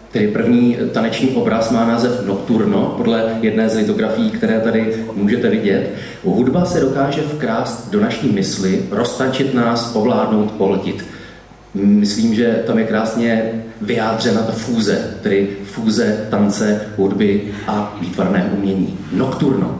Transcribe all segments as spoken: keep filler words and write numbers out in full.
Tedy první taneční obraz má název Nocturno, podle jedné z litografií, které tady můžete vidět. Hudba se dokáže vkrást do naší mysli, roztančit nás, ovládnout, pohltit. Myslím, že tam je krásně vyjádřena ta fúze, tedy fúze tance, hudby a výtvarné umění. Nocturno.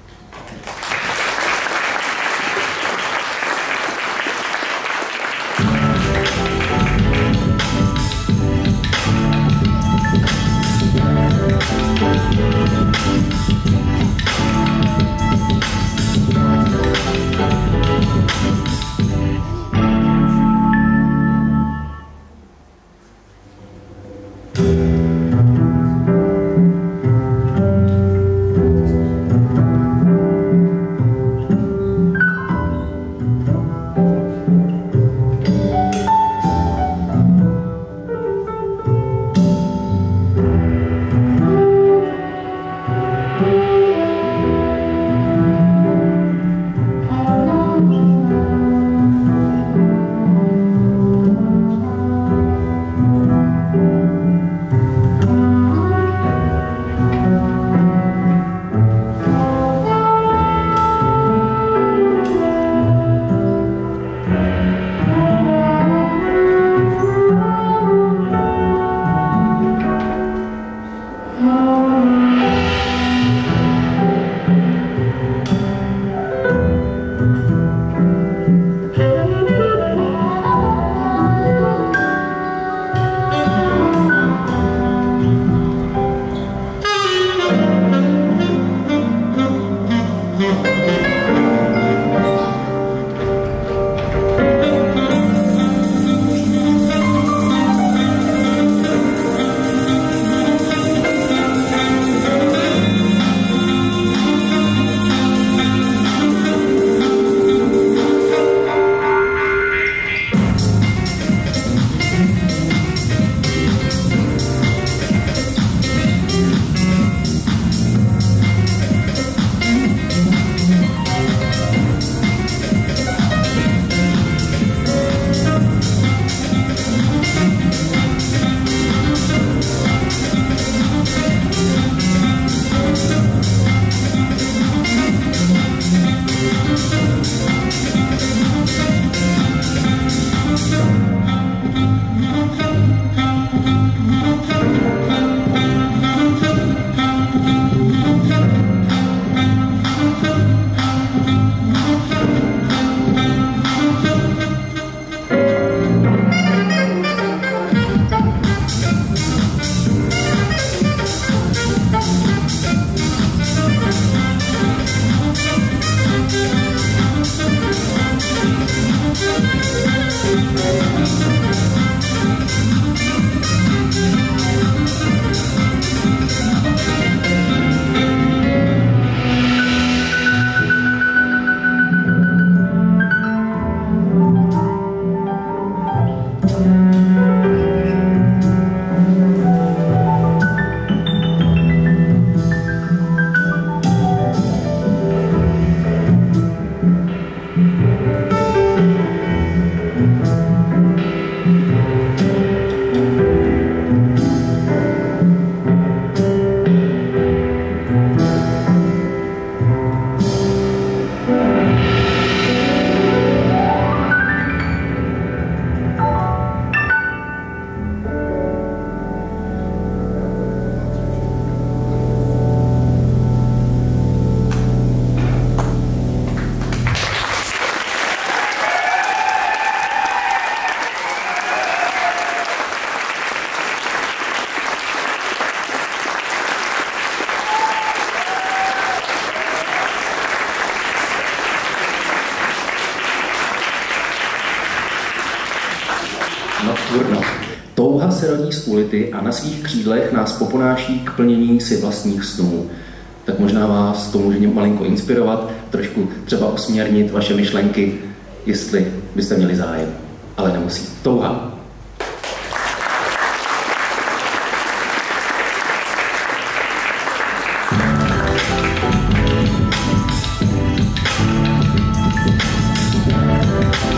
Nocturno. Touha se rodí z ulity a na svých křídlech nás poponáší k plnění si vlastních snů. Tak možná vás to může malinko inspirovat, trošku třeba usměrnit vaše myšlenky, jestli byste měli zájem. Ale nemusí. Touha.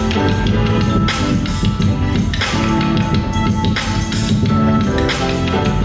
Thank you.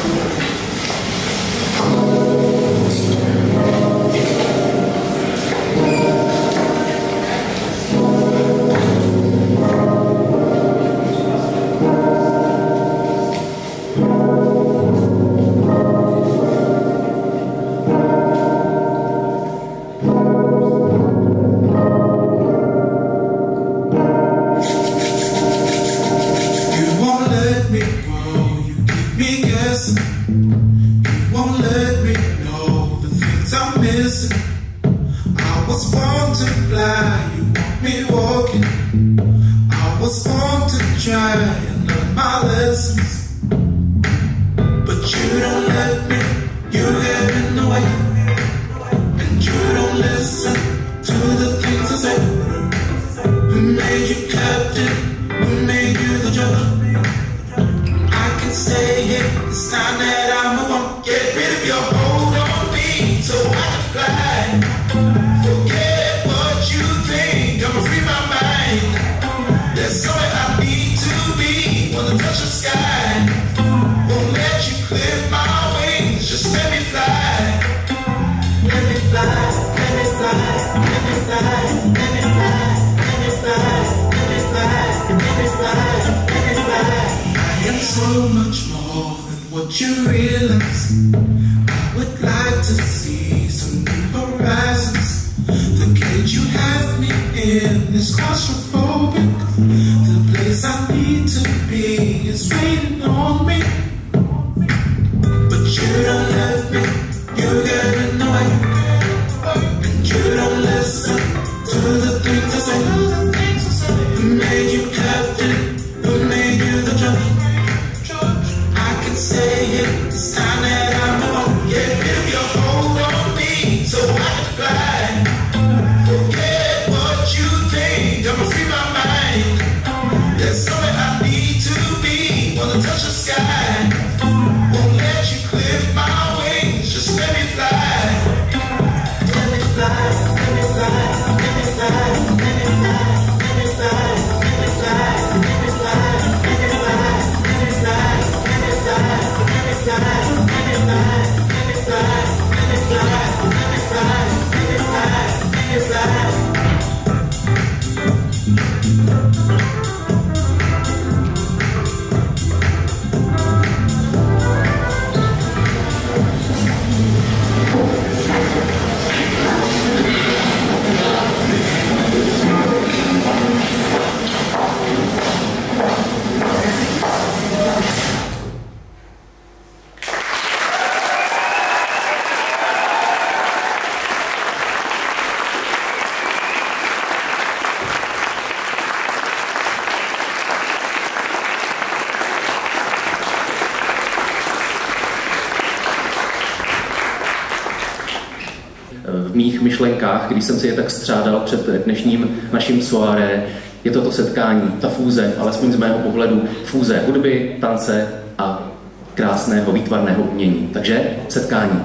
V mých myšlenkách, když jsem si je tak střádal před dnešním naším soirée, je toto setkání, ta fúze, alespoň z mého pohledu, fúze hudby, tance a krásného výtvarného umění. Takže setkání.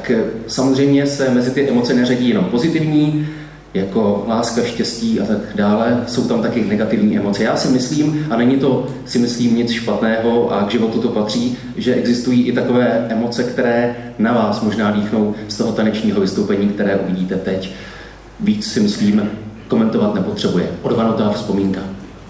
tak samozřejmě se mezi ty emoce neřadí jenom pozitivní, jako láska, štěstí a tak dále. Jsou tam taky negativní emoce. Já si myslím, a není to si myslím nic špatného a k životu to patří, že existují i takové emoce, které na vás možná dýchnou z toho tanečního vystoupení, které uvidíte teď. Víc si myslím komentovat nepotřebuje. Odvanutá vzpomínka.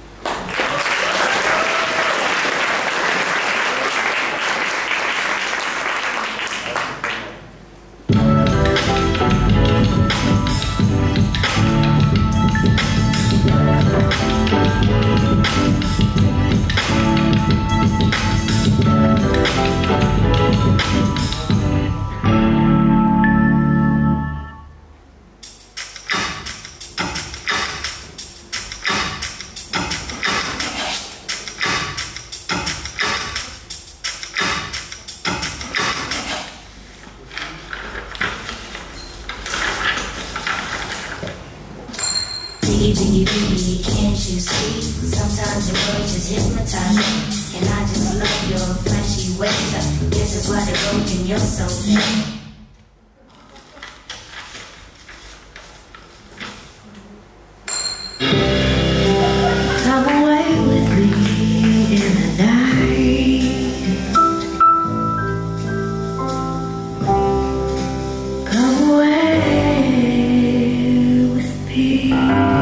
Biggie, biggie, can't you see? Sometimes your words just hypnotize me, and I just love your flashy ways. I guess that's why they're broken, you're so mean. Come away with me in the night. Come away with me.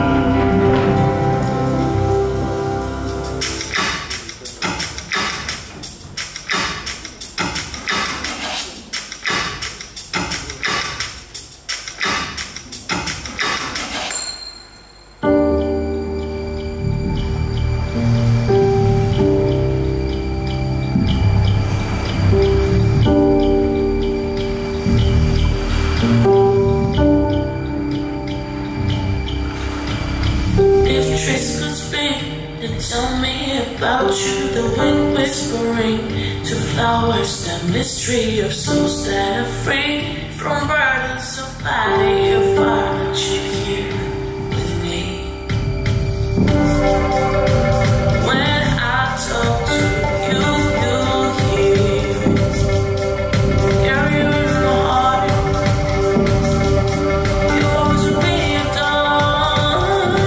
Tricks could speak and tell me about you. The wind whispering to flowers, the mystery of souls that are free from burdens of body of fire. That you're here with me. When I talk to you, you'll hear. Carry you in my heart. You always will be a dawn.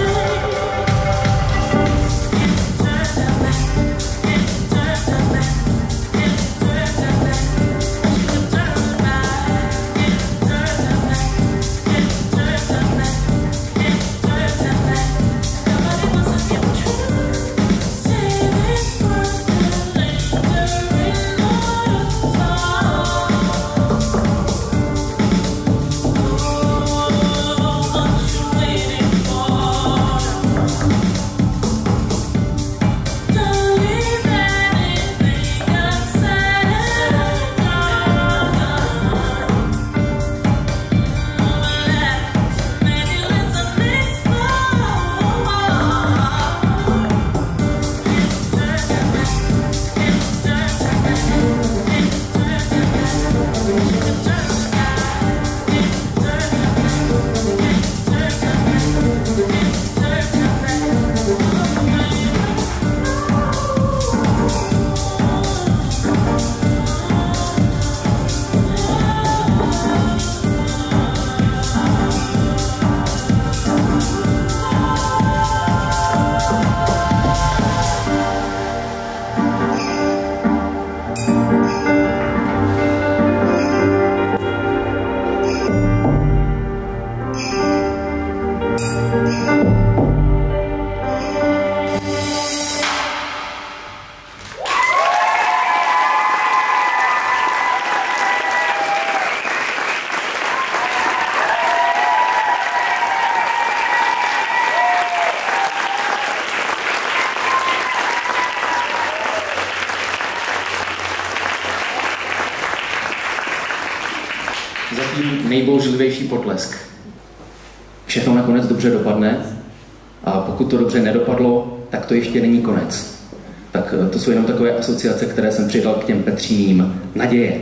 Zatím nejbouřlivější potlesk. Všechno nakonec dobře dopadne a pokud to dobře nedopadlo, tak to ještě není konec. Tak to jsou jenom takové asociace, které jsem přidal k těm Petříným. Naděje.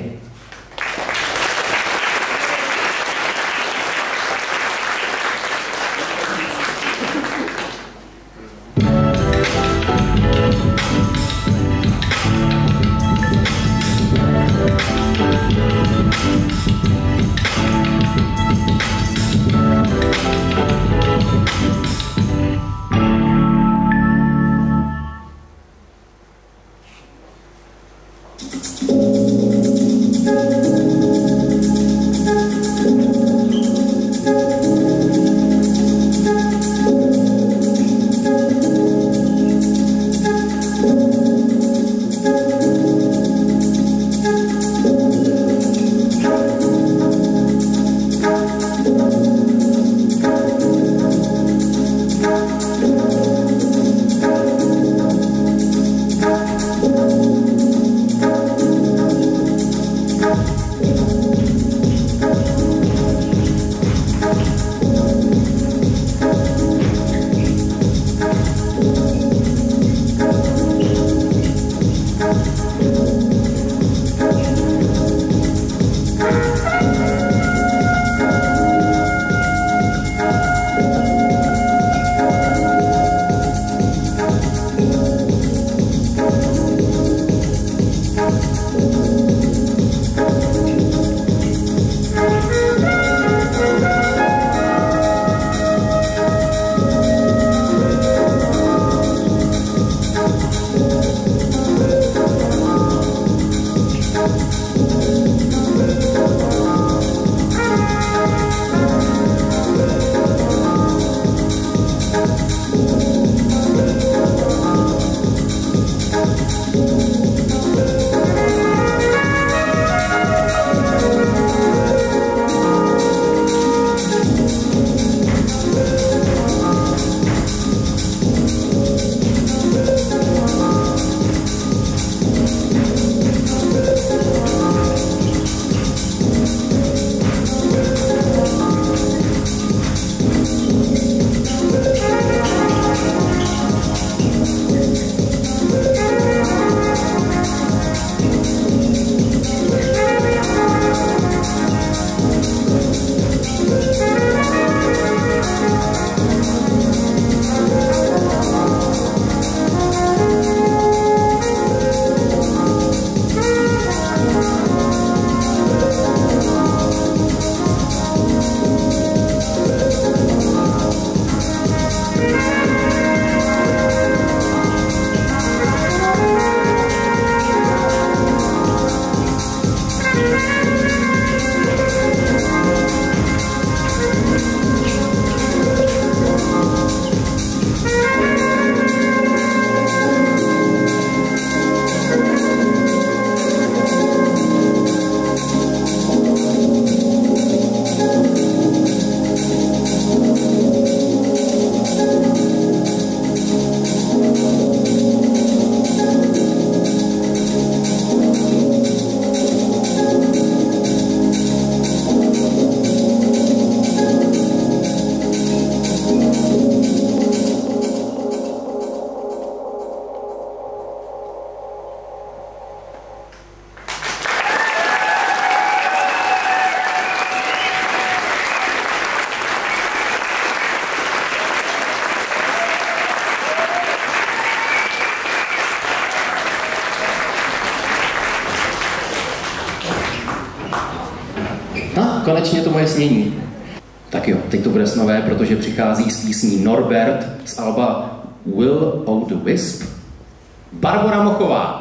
No, konečně to moje snění. Tak jo, teď to bude snové, protože přichází s písní Norbert z alba Will o' the Wisp. Barbora Mochová.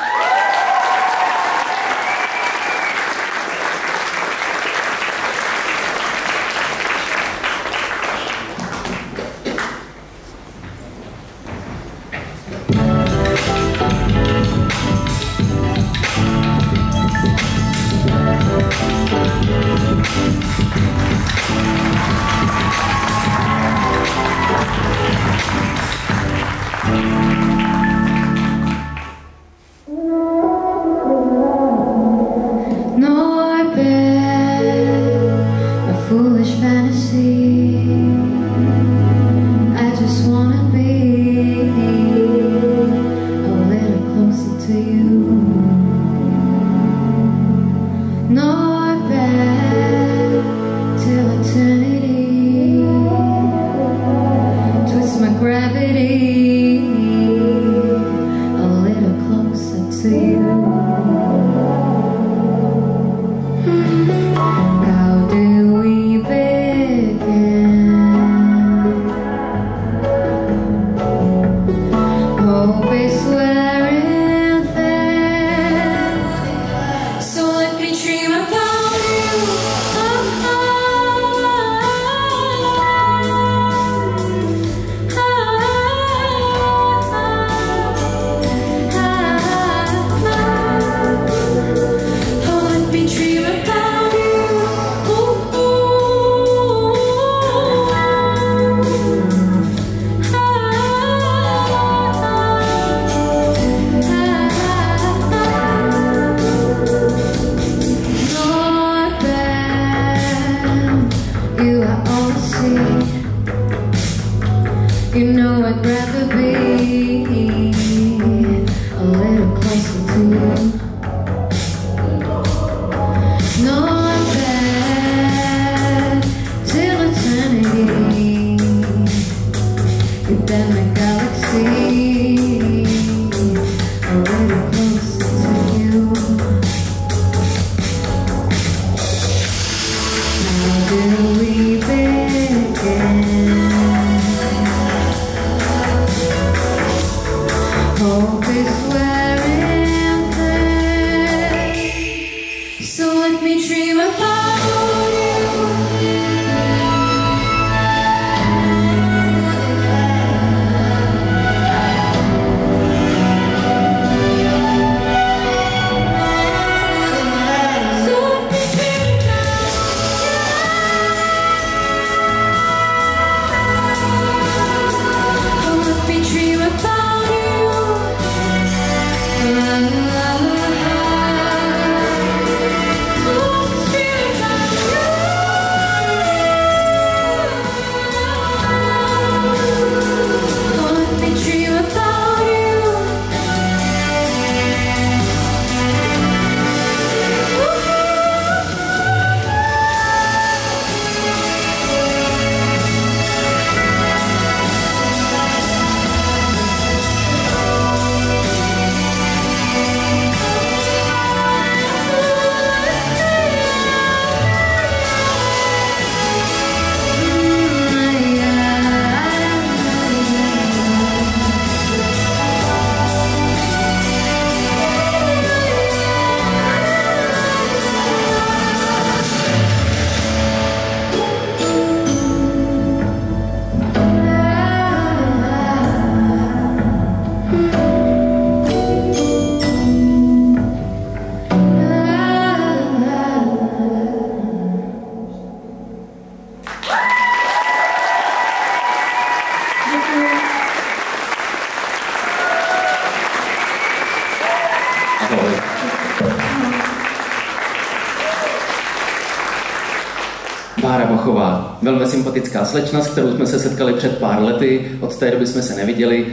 Bára Mochová, velmi sympatická slečna, s kterou jsme se setkali před pár lety, od té doby jsme se neviděli,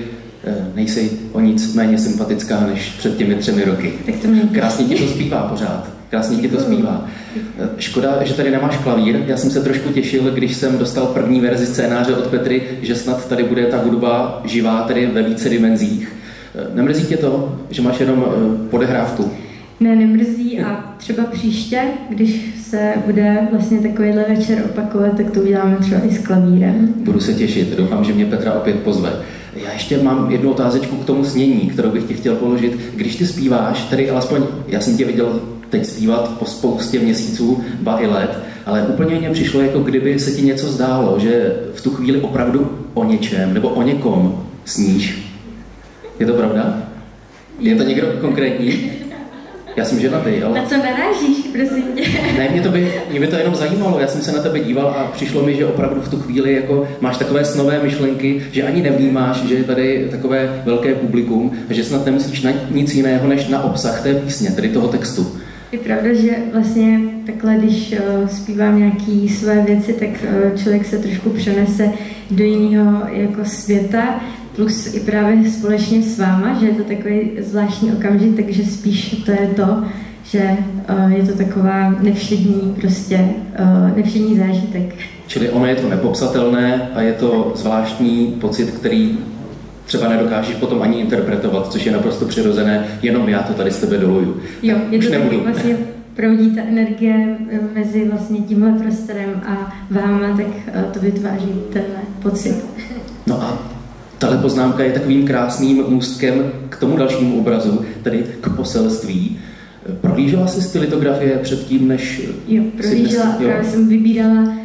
nejsi o nic méně sympatická než před těmi třemi roky. Krásně ti to zpívá pořád, krásně ti to zpívá. Škoda, že tady nemáš klavír, já jsem se trošku těšil, když jsem dostal první verzi scénáře od Petry, že snad tady bude ta hudba živá, tedy ve více dimenzích. Nemrzí tě to, že máš jenom podehrávku? Ne, nemrzí a třeba příště, když se bude vlastně takovýhle večer opakovat, tak to uděláme třeba i s klavírem. Budu se těšit, doufám, že mě Petra opět pozve. Já ještě mám jednu otázečku k tomu snění, kterou bych ti chtěl položit. Když ty zpíváš, tedy alespoň já jsem tě viděl teď zpívat po spoustě měsíců, ba i let, ale úplně mně přišlo, jako kdyby se ti něco zdálo, že v tu chvíli opravdu o něčem nebo o někom sníš. Je to pravda? Je to někdo konkrétní? Já jsem ženatý, ale... Na co narážíš, prosím tě? Ne, mě, to by, mě by to jenom zajímalo, já jsem se na tebe díval a přišlo mi, že opravdu v tu chvíli jako máš takové snové myšlenky, že ani nevnímáš, že je tady takové velké publikum a že snad nemusíš na nic jiného, než na obsah té písně, tedy toho textu. Je pravda, že vlastně takhle, když uh, zpívám nějaké své věci, tak uh, člověk se trošku přenese do jiného jako světa, plus i právě společně s váma, že je to takový zvláštní okamžik, takže spíš to je to, že uh, je to taková nevšední, prostě uh, nevšední zážitek. Čili ono je to nepopsatelné a je to zvláštní pocit, který třeba nedokážeš potom ani interpretovat, což je naprosto přirozené, jenom já to tady z tebe doluju. Jo, je Už to nebudu. taky vlastně proudí ta energie mezi vlastně tímhle prostorem a váma, tak uh, to vytváří tenhle pocit. No a tahle poznámka je takovým krásným můstkem k tomu dalšímu obrazu, tedy k poselství. Prohlížela jsi ty litografie předtím, než... Jo, prohlížela, dnes, jo. právě jsem vybírala uh,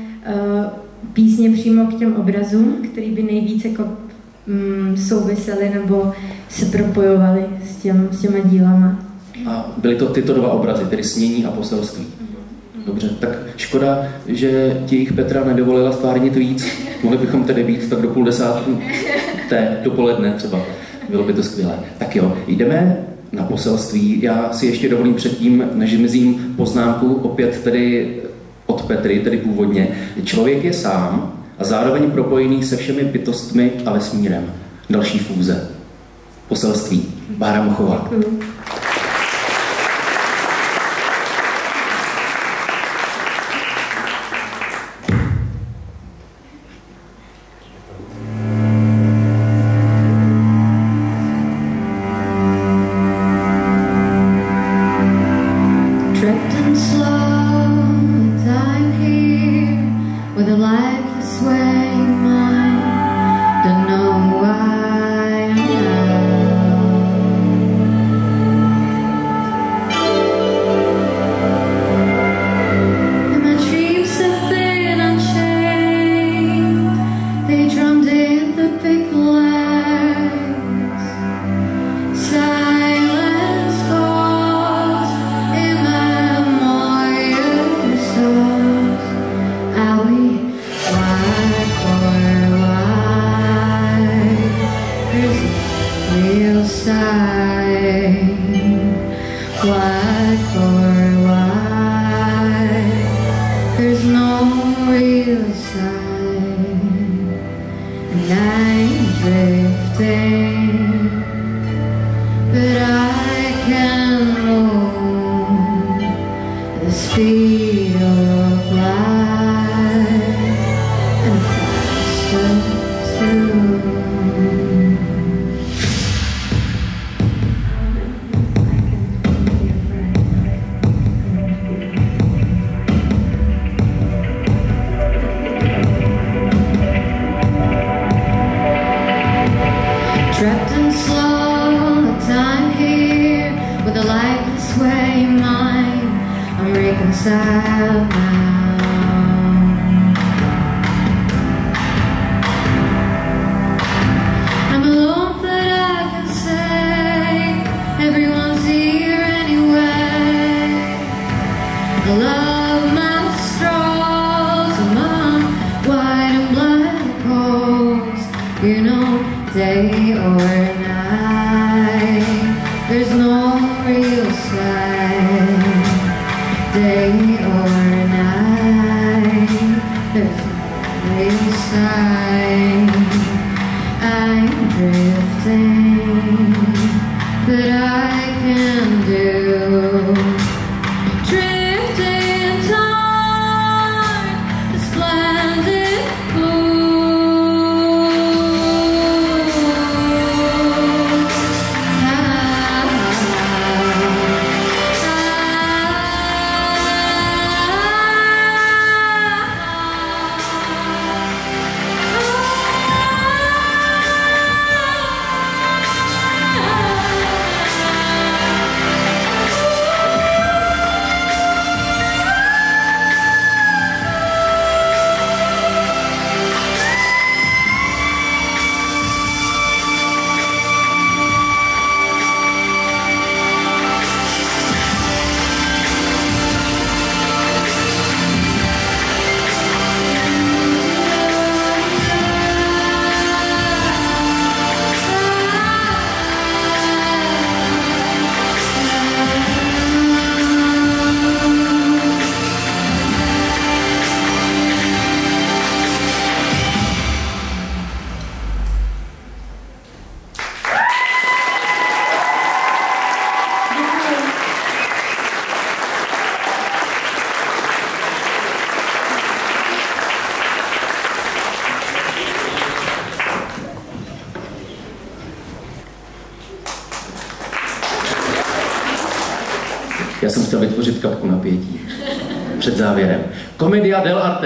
písně přímo k těm obrazům, který by nejvíce jako, um, souvisely nebo se propojovaly s, těm, s těma dílama. A byly to tyto dva obrazy, tedy snění a poselství. Dobře, tak škoda, že ti jich Petra nedovolila stvárnit víc. Mohli bychom tedy být tak do půl desátku té dopoledne třeba. Bylo by to skvělé. Tak jo, jdeme na poselství. Já si ještě dovolím předtím, než zmizím poznámku, opět tedy od Petry, tedy původně. Člověk je sám a zároveň propojený se všemi bytostmi a vesmírem. Další fúze. Poselství. Bára Mochová. Děkuju. I Já jsem chtěl vytvořit kapku napětí před závěrem. Commedia dell'arte.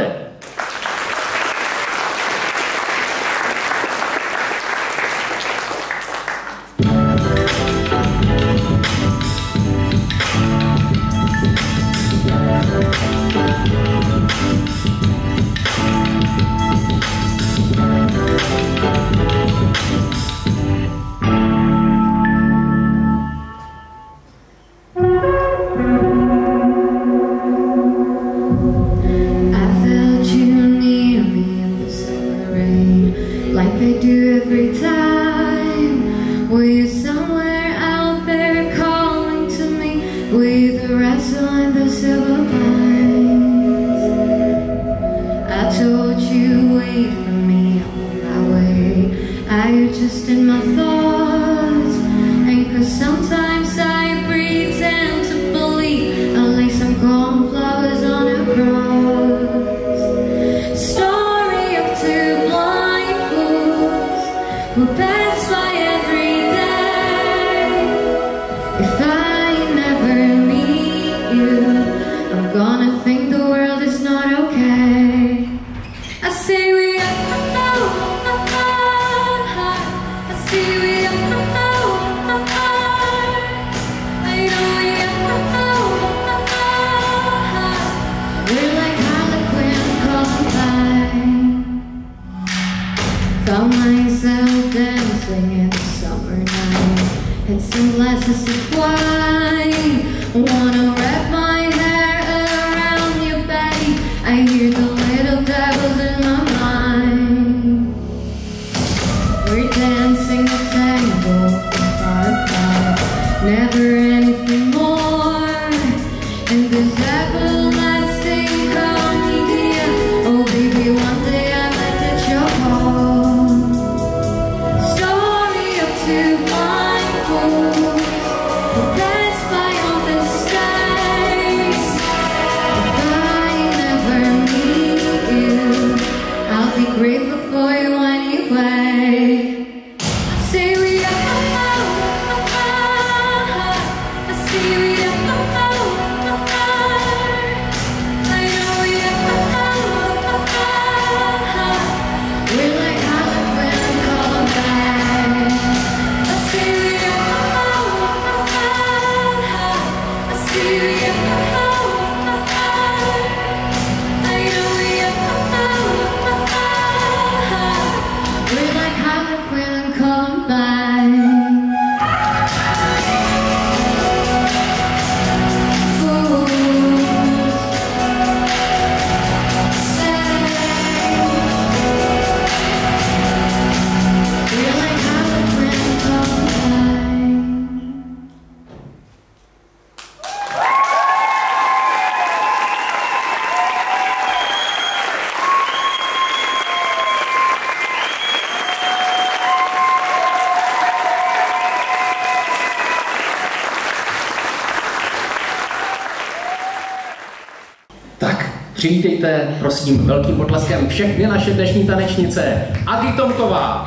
Přivítejte, prosím, velkým potleskem všechny naše dnešní tanečnice. Agi Tomková,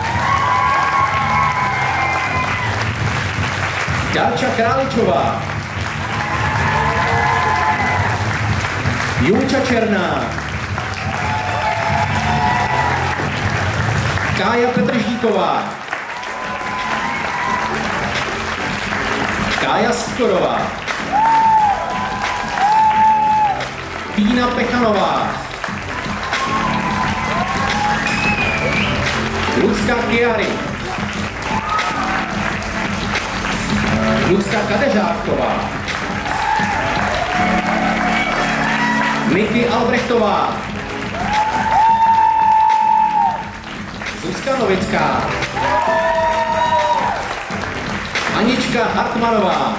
Ďarča Králičová, Julča Černá, Kája Petržíková, Kája Sikorová, Pína Pechanová, Lucka Chiari, Lucka Kadeřávková, Niky Albrechtová, Zuzka Novická, Anička Hartmanová,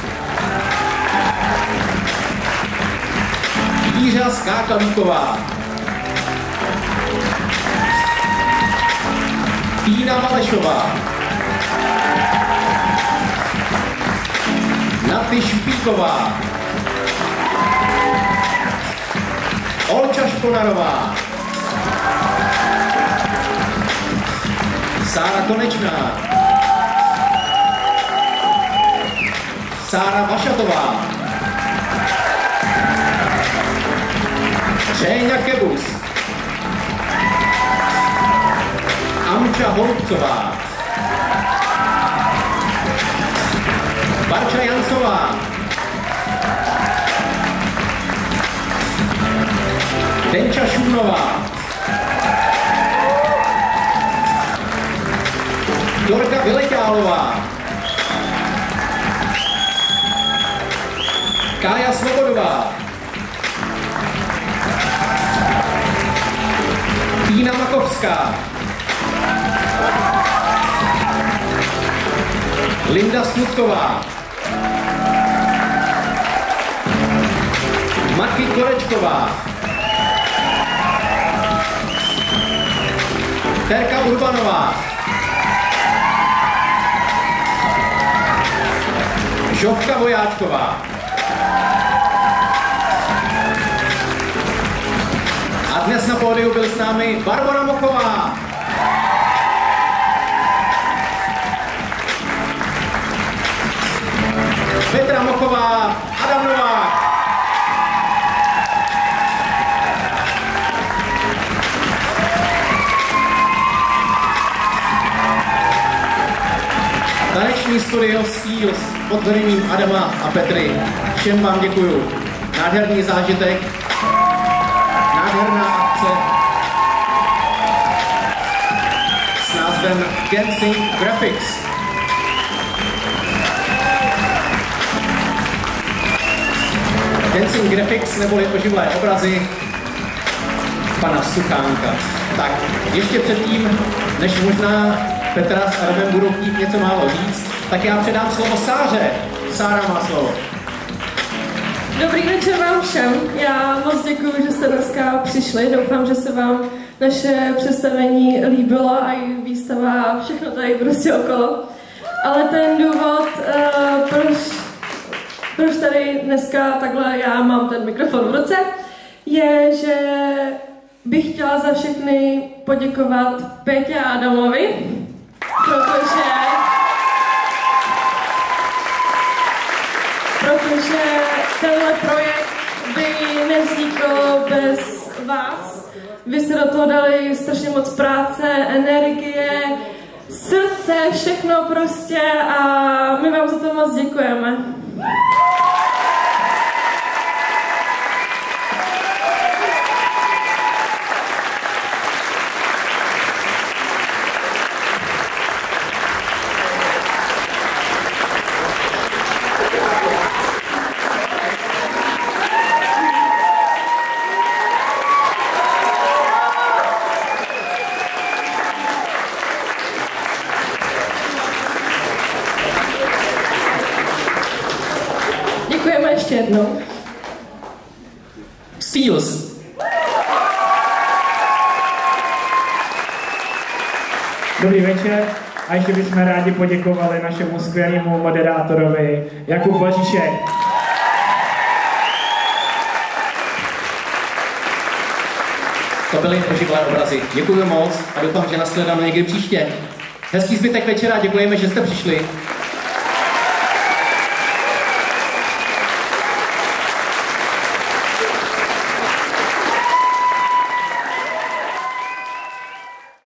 Jiřa Skákavíková, Týna Malešová, Naty Šupíková, Olča Šponarová, Sára Konečná, Sára Vašatová, Řeňa Kebus, Amča Holubcová, Barča Jancová, Denča Šumnová, Dorka Vyleťálová, Kája Svobodová, Týna Makovská, Linda Smutková, Maky Korečková, Terka Urbanová, Žovka Vojáčková. A dnes na pódiu byl s námi Barbora Mochová. Petra Mochová, Adam Novák. Taneční studio Steels pod vedením Adama a Petry. Všem vám děkuju. Nádherný zážitek, nádherná akce s názvem Dancing Graphics. Dancing Graphics neboli oživlé obrazy pana Suchánka. Tak, ještě předtím, než možná Petra s Adamem budou chtít něco málo říct, tak já předám slovo Sáře. Sára má slovo. Dobrý večer vám všem. Já moc děkuji, že jste dneska přišli. Doufám, že se vám naše představení líbilo a i výstava a všechno tady prostě okolo. Ale ten důvod, uh, proč, proč tady dneska takhle já mám ten mikrofon v ruce, je, že bych chtěla za všechny poděkovat Pétě a Adamovi, protože, protože tenhle projekt by nevznikl bez vás. Vy jste do toho dali strašně moc práce, energie, srdce, všechno prostě a my vám za to moc děkujeme. Ještě jednou. Steels. Dobrý večer a ještě bychom rádi poděkovali našemu skvělému moderátorovi Jakub Baříšek. To byly oživlé obrazy. Děkuji moc a doufám, že nashledanou někdy příště. Hezký zbytek večera, děkujeme, že jste přišli.